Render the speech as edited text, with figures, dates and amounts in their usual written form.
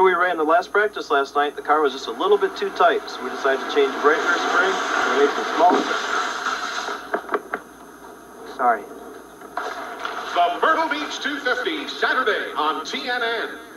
After we ran the last practice last night, the car was just a little bit too tight, so we decided to change the brake rear spring and make some small adjustments. Sorry. The Myrtle Beach 250, Saturday on TNN.